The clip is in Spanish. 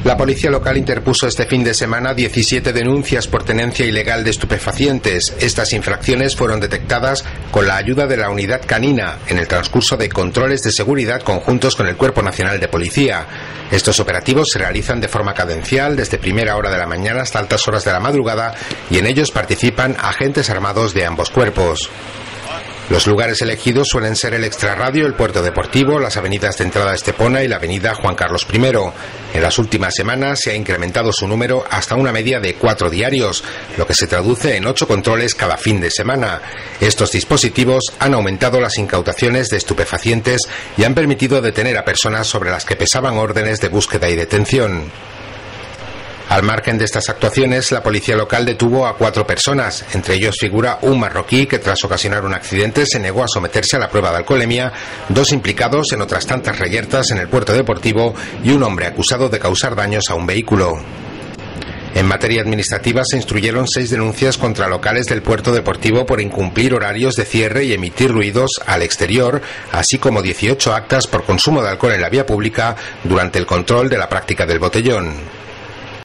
La policía local interpuso este fin de semana 17 denuncias por tenencia ilegal de estupefacientes. Estas infracciones fueron detectadas con la ayuda de la unidad canina en el transcurso de controles de seguridad conjuntos con el Cuerpo Nacional de Policía. Estos operativos se realizan de forma cadencial desde primera hora de la mañana hasta altas horas de la madrugada y en ellos participan agentes armados de ambos cuerpos. Los lugares elegidos suelen ser el Extrarradio, el Puerto Deportivo, las avenidas de entrada a Estepona y la avenida Juan Carlos I. En las últimas semanas se ha incrementado su número hasta una media de 4 diarios, lo que se traduce en 8 controles cada fin de semana. Estos dispositivos han aumentado las incautaciones de estupefacientes y han permitido detener a personas sobre las que pesaban órdenes de búsqueda y detención. Al margen de estas actuaciones, la policía local detuvo a 4 personas. Entre ellos figura un marroquí que tras ocasionar un accidente se negó a someterse a la prueba de alcoholemia, 2 implicados en otras tantas reyertas en el puerto deportivo y un hombre acusado de causar daños a un vehículo. En materia administrativa se instruyeron 6 denuncias contra locales del puerto deportivo por incumplir horarios de cierre y emitir ruidos al exterior, así como 18 actas por consumo de alcohol en la vía pública durante el control de la práctica del botellón.